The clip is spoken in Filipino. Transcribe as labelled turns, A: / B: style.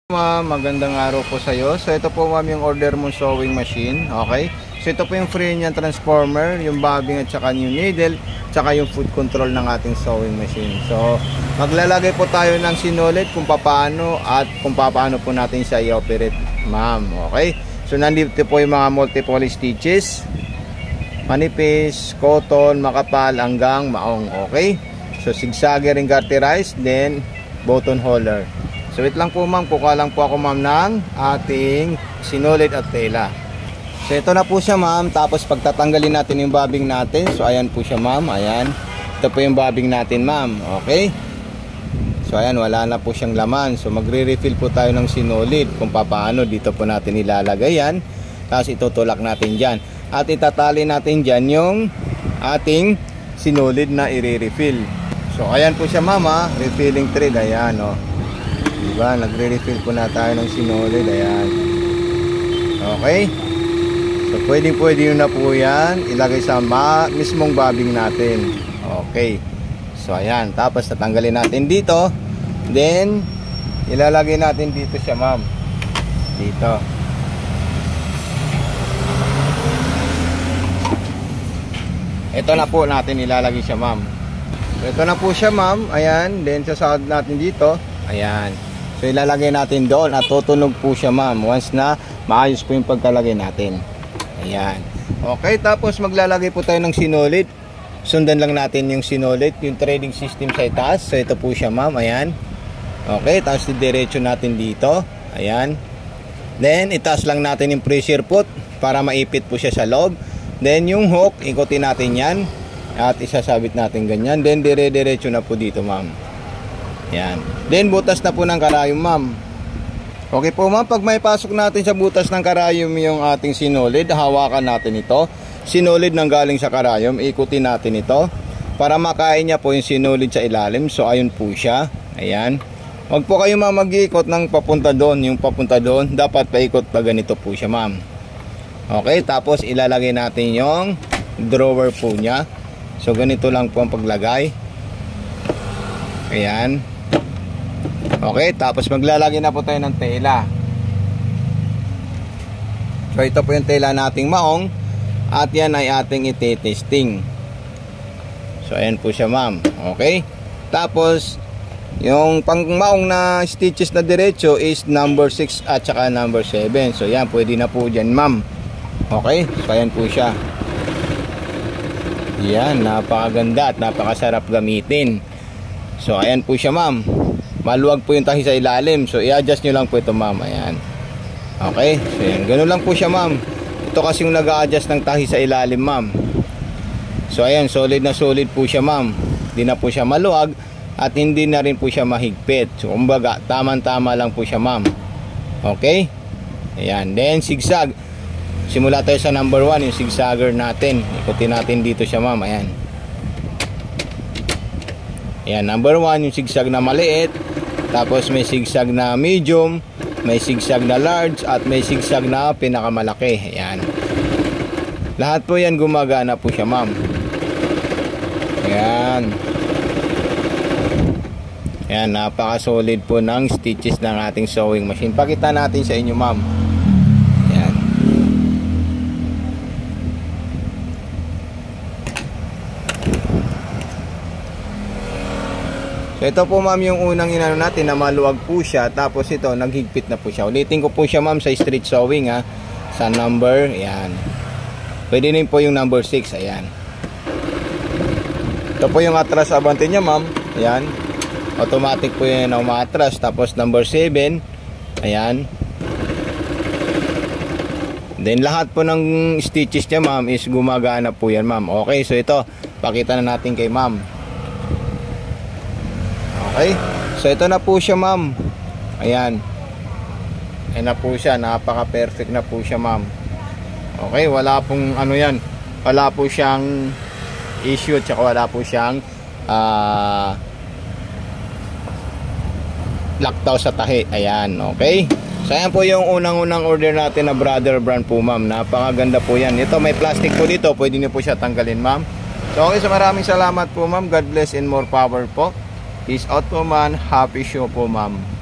A: Ma'am, magandang araw po sa iyo. So ito po ma'am yung order mong sewing machine. Okay? So ito po yung free niyan transformer, yung bobbing at saka yung needle, saka yung foot control ng ating sewing machine. So maglalagay po tayo ng sinulit kung paano at kung paano po natin siya i-operate ma'am. Okay? So nandito po yung mga multiple stitches, manipis, cotton, makapal hanggang maong. Okay? So zigzagger and garterized, then button holder. So wait lang po ma'am, kukuha lang po ako ma'am ng ating sinulit at tela. So ito na po siya ma'am, tapos pagtatanggalin natin yung bobbing natin. So ayan po siya ma'am, ayan. Ito po yung bobbing natin ma'am, okay. So ayan, wala na po siyang laman. So magre-refill po tayo ng sinulit kung paano. Dito po natin ilalagay yan. Tapos itutulak natin dyan. At itatali natin dyan yung ating sinulit na i-refill. So ayan po siya ma'am ha, refilling thread, ayan o. Diba, nagre-refill po na tayo ng sinulid. Ayan. Okay. So pwede nyo na po yan ilagay sa mismong bobbing natin. Okay. So ayan, tapos tatanggalin natin dito. Then ilalagay natin dito siya ma'am. Dito. Ito na po natin ilalagay siya ma'am. So ito na po siya ma'am. Ayan. Then sasahod natin dito. Ayan. So ilalagay natin doon at tutunog po siya ma'am once na maayos po yung pagkalagay natin. Ayan. Okay, tapos maglalagay po tayo ng sinulit. Sundan lang natin yung sinulit, yung threading system sa itaas. So ito po siya ma'am, ayan. Okay, tapos diretso natin dito. Ayan. Then itaas lang natin yung pressure foot para maipit po siya sa loob. Then yung hook, ikutin natin yan at isasabit natin ganyan. Then dire-diretso na po dito ma'am. Yan. Then butas na po ng karayom ma'am. Okay po ma'am, pag may pasok natin sa butas ng karayom yung ating sinulid, hawakan natin ito. Sinulid ng galing sa karayom, ikutin natin ito para makain niya po yung sinulid sa ilalim. So ayun po siya. Ayan. Huwag po kayo ma'am mag-iikot ng papunta doon. Yung papunta doon, dapat paikot pa ganito po siya ma'am. Okay, tapos ilalagay natin yung drawer po niya. So ganito lang po ang paglagay. Ayan. Okay, tapos maglalagay na po tayo ng tela. So ito po yung tela nating maong at yan ay ating iti-testing. So ayan po siya ma'am. Okay, tapos yung pang maong na stitches na diretso is number 6 at saka number 7. So yan, pwede na po dyan ma'am. Okay, so ayan po siya. Yan, napakaganda at napakasarap gamitin. So ayan po siya ma'am. Maluwag po yung tahi sa ilalim. So i-adjust nyo lang po ito ma'am. Ayan. Okay. So yan. Ganun lang po siya ma'am. Ito kasi yung nag-a-adjust ng tahi sa ilalim ma'am. So ayan. Solid na solid po siya ma'am. Hindi na po siya maluwag. At hindi na rin po siya mahigpit. So kumbaga tamang-tama lang po siya ma'am. Okay. Ayan. Then zigzag. Simula tayo sa number 1. Yung zigzagger natin. Ikutin natin dito siya ma'am. Ayan. Ayan. Number 1. Yung zigzag na maliit. Tapos may zigzag na medium, may zigzag na large, at may zigzag na pinakamalaki. Ayan. Lahat po yan gumagana po siya ma'am. Ayan. Ayan, napaka-solid po ng stitches ng ating sewing machine. Pakita natin sa inyo ma'am. Ayan. So ito po ma'am yung unang inano natin na maluwag po siya. Tapos ito, naghigpit na po siya. Ulitin ko po siya ma'am sa street sewing ha. Sa number, ayan. Pwede rin po yung number 6, ayan. Ito po yung atras abante niya ma'am. Ayan. Automatic po yan na umatras. Tapos number 7, ayan. Then lahat po ng stitches niya ma'am is gumagana po yan ma'am. Okay, so ito, pakita na natin kay ma'am. Okay, so ito na po siya ma'am. Ayan. Ayan na po siya, napaka-perfect na po siya ma'am. Okay, wala pong ano yan. Wala po siyang issue at saka wala po siyang laktaw sa tahi. Ayan, okay. So ayan po yung unang-unang order natin na brother brand po ma'am. Napakaganda po yan. Ito may plastic po dito, pwede niyo po siya tanggalin ma'am. So okay, so maraming salamat po ma'am. God bless and more power po. Peace out po man. Happy show po ma'am.